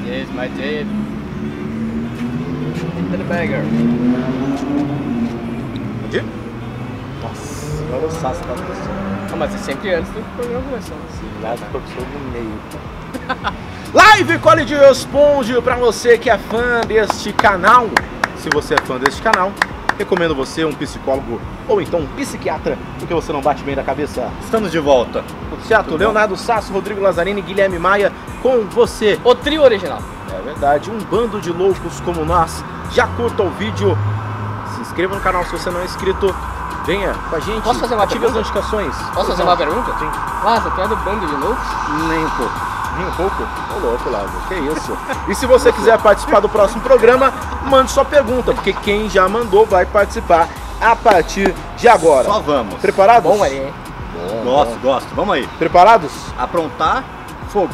Yes, my dad. The bagger. Onde? Nossa, agora o Sasso tá acontecendo. Ah, mas é sempre antes do programa começar. Sim, lá do professor no meio. Live College Responde pra você que é fã deste canal. Se você é fã deste canal, recomendo você um psicólogo ou então um psiquiatra, porque você não bate bem da cabeça. Estamos de volta. Tudo certo? Leonardo Sasso, Rodrigo Lazzarini e Guilherme Maia com você. O trio original. É verdade, um bando de loucos como nós. Já curta o vídeo, se inscreva no canal se você não é inscrito. Venha com a gente. Posso fazer uma ative as pergunta? notificações. Posso fazer uma pergunta? Sim. Lázaro, tu é do bando de loucos? Nem um pouco. Nem um pouco? Ô louco, Lázaro, que isso? E se você quiser participar do próximo programa, mande sua pergunta, porque quem já mandou vai participar a partir de agora. Só vamos. Preparados? Bom, ali, hein? Gosto. Vamos aí. Preparados? Aprontar, fogo.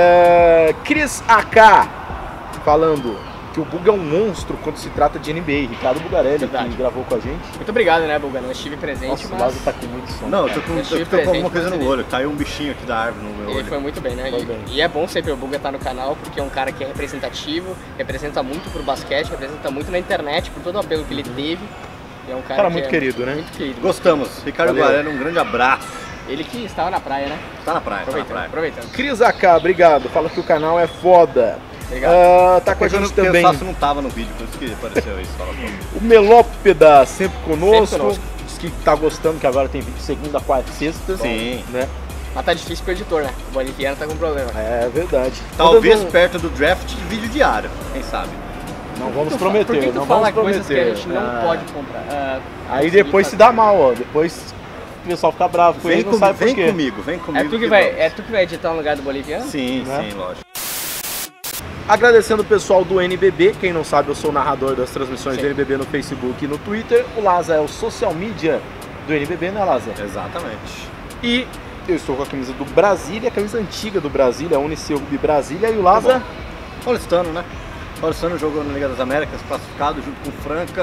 Cris AK falando que o Buga é um monstro quando se trata de NBA. Ricardo Bugarelli, Verdade. que gravou com a gente. Muito obrigado, né, Buga? Não estive presente, Nossa, o mas Lázaro tá com muito som. Não, eu tô com presente, alguma coisa no mas olho. Caiu um bichinho aqui da árvore no meu ele olho. foi muito bem, né? Foi bem. E é bom sempre o Buga estar no canal, porque é um cara que é representativo, representa muito pro basquete, representa muito na internet, por todo o apelo que ele teve. E é um cara, Muito querido, né? Muito querido. Gostamos. Ricardo Valeu. Guarani, um grande abraço. Ele que estava na praia, né? Tá na praia, Aproveitando. Cris AK, obrigado. Fala que o canal é foda. Obrigado. Tá com a gente Porque também o Sasso não tava no vídeo, por isso que apareceu isso. Fala comigo. o Melópeda, sempre conosco. Sempre conosco. Diz que tá gostando, que agora tem vídeo segunda, quarta e sexta. Sim. Né? Mas tá difícil pro editor, né? O Boliviano tá com problema. É verdade. Talvez Mandando- perto do draft de vídeo diário, quem sabe. Não vamos Por prometer, que tu não fala vamos coisas que prometer. a gente não pode comprar? Aí depois se dá mal, ó. Depois o pessoal fica bravo com ele, não sabe por quê. Vem comigo. É tu que vai editar no lugar do Boliviano? Sim, Né? sim, lógico. Agradecendo o pessoal do NBB. Quem não sabe, eu sou o narrador das transmissões Sim. do NBB no Facebook e no Twitter. O Laza é o social media do NBB, né, Laza? Exatamente. E eu estou com a camisa do Brasília, a camisa antiga do Brasília, a Uniceu de Brasília. E o Laza... Paulistano, né? Paulistano jogou na Liga das Américas, classificado junto com o Franca.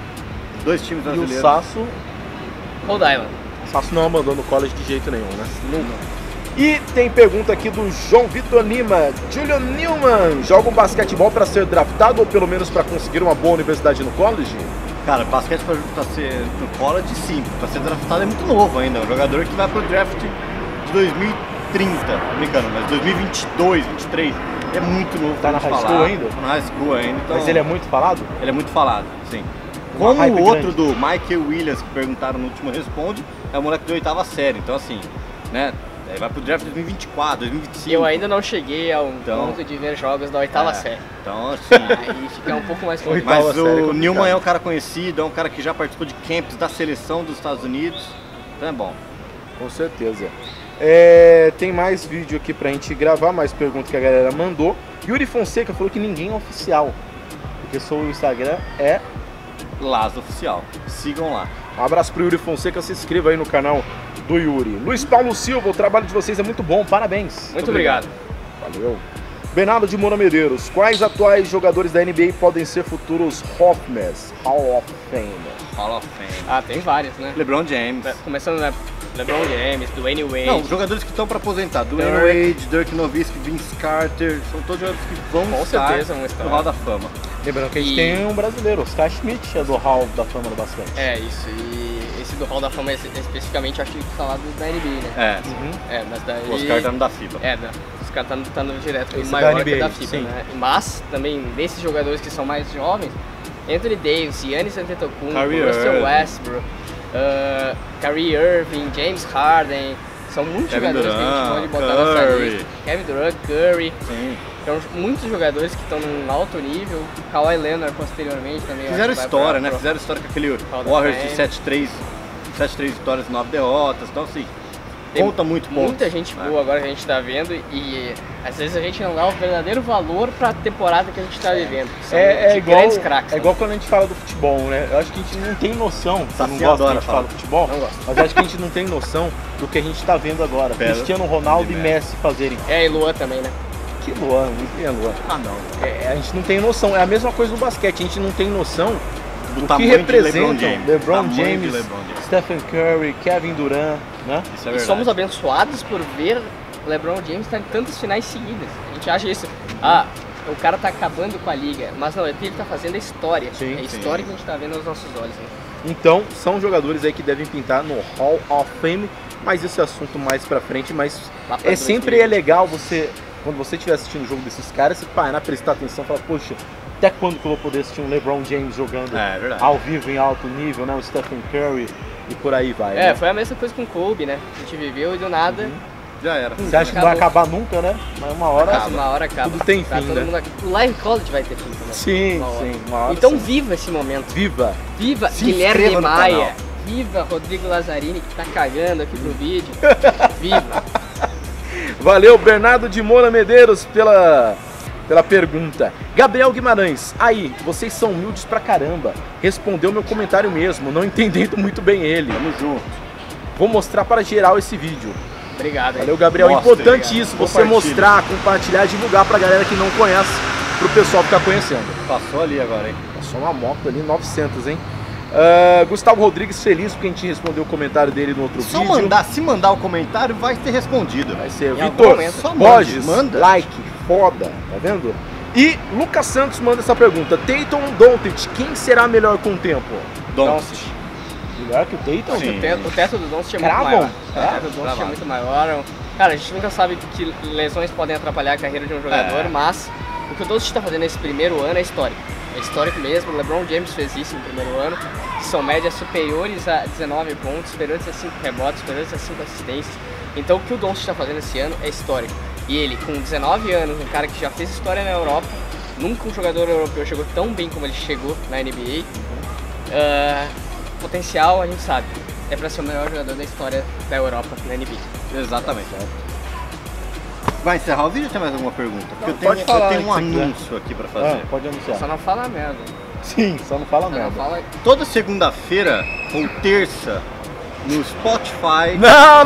Dois times E o brasileiros. Sasso... Rhode Island. O Sasso não abandonou o college de jeito nenhum, né? Nunca. E tem pergunta aqui do João Vitor Lima. Julian Newman, joga um basquetebol para ser draftado ou pelo menos para conseguir uma boa universidade no college? Cara, basquete pra ser no college, sim. Pra ser draftado é muito novo ainda. Um jogador que vai pro draft de 2030, brincando, mas 2022, 2023. É muito novo. Tá pra na gente high falar. school ainda? Tá na high school ainda. Então, Mas ele é muito falado? ele é muito falado, sim. Uma Como hype o outro grande. do Michael Williams, que perguntaram no último Responde, é o moleque de 8ª série. Então assim, né? Vai pro draft 2024, 2025. Eu ainda não cheguei ao Então- ponto de ver jogos da oitava É, série. Então assim. Aí fica um pouco mais complicado. Mas Oitava série é o complicado. Newman é um cara conhecido, é um cara que já participou de camps da seleção dos Estados Unidos. Então é bom. Com certeza. Tem mais vídeo aqui pra gente gravar, mais perguntas que a galera mandou. Yuri Fonseca falou que ninguém é oficial, porque só o Instagram é... Lazo Oficial. Sigam lá. Um abraço pro Yuri Fonseca, se inscreva aí no canal do Yuri. Luiz Paulo Silva, o trabalho de vocês é muito bom, parabéns. Muito obrigado. Valeu. Bernardo de Moura Medeiros, quais atuais jogadores da NBA podem ser futuros Hall of Fame? Hall of Fame. Ah, tem vários, né? LeBron James. Começando na LeBron James, Dwayne Wade. Não, jogadores que estão para aposentar. Dwayne Dirk. Wade, Dirk Nowitzki, Vince Carter. São todos jogadores que vão Com estar certeza vão estar. no Hall da Fama. Lembrando que a gente E- tem um brasileiro, Oscar Schmidt, é do Hall da Fama do basquete. É, isso. E esse do Hall da Fama especificamente, acho que falar do da NBA, né? É. Uhum. É, mas daí... O Oscar tá no da FIBA. Os caras tá no direto Esse maior da que NBA, da FIBA, sim. né? Mas também desses jogadores que são mais jovens, Anthony Davis, Giannis Antetokounmpo, Kyrie Russell Irving. Westbrook, Kyrie Irving, James Harden, são muitos Kevin jogadores que a gente Durant, pode botar nessa Curry. lista. Kevin Durant, Curry, Sim. então muitos jogadores que estão num alto nível, Kawhi Leonard posteriormente também. eu Fizeram acho que vai história, né? pro- Fizeram história com aquele Hall da Warriors de Fame. 7-3 vitórias e 9 derrotas. Então assim, Tem conta muito ponto. Muita gente né? boa agora que a gente tá vendo e às vezes a gente não dá o verdadeiro valor pra temporada que a gente tá vivendo. que são de grandes craques. É igual quando a gente fala do futebol, né? Eu acho que a gente não tem noção. Eu Saci não gosto que a adora gente fala falar. do futebol, Não gosto. mas acho que a gente não tem noção do que a gente tá vendo agora. Belo. Cristiano Ronaldo De e Messi. Messi fazerem. É, e Luan também, né? Que Luan, não tem Luan. Ah, não. A gente não tem noção. É a mesma coisa no basquete. A gente não tem noção Do do que tamanho de representam LeBron James. LeBron Tamanho de James, LeBron James. Stephen Curry, Kevin Durant, né? Isso é E verdade. somos abençoados por ver LeBron James estar em tantas finais seguidas. A gente acha isso. Ah, o cara tá acabando com a liga, mas não, ele tá fazendo a história. Sim, é a história que a gente tá vendo aos nossos olhos. Né? Então, são jogadores aí que devem pintar no Hall of Fame, mas esse assunto mais pra frente, mas sempre é legal você, quando você estiver assistindo o jogo desses caras, você parar, prestar atenção e falar, poxa, até quando que eu vou poder assistir um LeBron James jogando ao vivo em alto nível, né? O Stephen Curry e por aí vai. É, né? foi a mesma coisa com o Kobe, né? A gente viveu e do nada... Já era. Você acha que não vai acabar nunca, né? Mas uma hora acaba. Tudo tem fim, né? O Live College vai ter fim também. Sim, uma hora então sim. viva esse momento. Viva! Viva Guilherme Maia. Viva Rodrigo Lazzarini, que tá cagando aqui pro vídeo. Viva! Valeu, Bernardo de Moura Medeiros, pela pergunta. Gabriel Guimarães, aí, vocês são humildes pra caramba. Respondeu meu comentário mesmo, não entendendo muito bem ele. Tamo junto. Vou mostrar para geral esse vídeo. Obrigado. Valeu, Gabriel. Mostra, Importante obrigado. isso, você mostrar, compartilhar, divulgar pra galera que não conhece, pro pessoal ficar conhecendo. Passou ali agora, hein? Passou uma moto ali, 900, hein? Gustavo Rodrigues, feliz porque a gente respondeu o comentário dele no outro vídeo. Se mandar o comentário, vai ser respondido. Vai ser. Em Vitor só Borges, manda. like, foda, tá vendo? E Lucas Santos manda essa pergunta. Tatum ou Doncic, quem será melhor com o tempo? Doncic. Melhor que o Tatum? Sim. O teto do Doncic é muito Cravam? maior. O teto do Doncic é muito maior. Cara, a gente nunca sabe que lesões podem atrapalhar a carreira de um jogador, mas o que o Doncic tá fazendo nesse primeiro ano é histórico. É histórico mesmo, o LeBron James fez isso no primeiro ano, que são médias superiores a 19 pontos, superiores a 5 rebotes, superiores a 5 assistências. Então o que o Doncic está fazendo esse ano é histórico. E ele, com 19 anos, um cara que já fez história na Europa, nunca um jogador europeu chegou tão bem como ele chegou na NBA. Potencial, a gente sabe, é para ser o melhor jogador da história da Europa na NBA. Exatamente. Vai encerrar o vídeo ou tem mais alguma pergunta? Porque Não, eu falar, tenho um se quiser. anúncio aqui pra fazer. Pode anunciar. Só não fala merda. Sim, só não fala Só não merda. fala... Toda segunda-feira ou terça no Spotify. Não.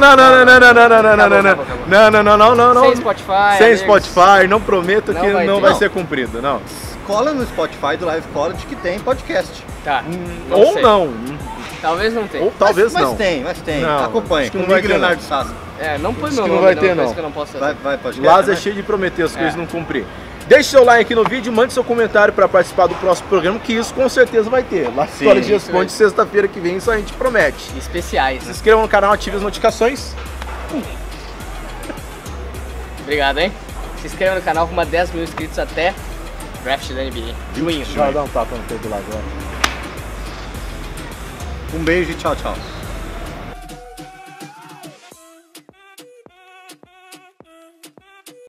Não. Sem Spotify. Sem amigos. Spotify, não prometo Não que vai não ter. vai Não. ser cumprido, não. Cola no Spotify do Live College que tem podcast. Tá. Ou sei. não. Talvez não tenha. Ou talvez mas não. Mas tem. Não, Acompanha. acho que não Comigo vai e ter, Leonardo Sassi. Não põe Acho meu que não nome vai não, ter, coisa não. que eu não posso fazer. Vai podcast. Lázaro é né? cheio de prometer as coisas e não cumprir. Deixe seu like aqui no vídeo, mande seu comentário para participar do próximo programa, que isso com certeza vai ter. Lá Sim, College isso responde sexta-feira que vem, isso a gente promete. Especiais, Se né? inscreva no canal, ative as notificações. Obrigado, hein? Se inscreva no canal, rumo a 10 mil inscritos até draft da NBA. Junho. Vai dar um tapa no peito do lado agora. Um beijo e tchau, tchau.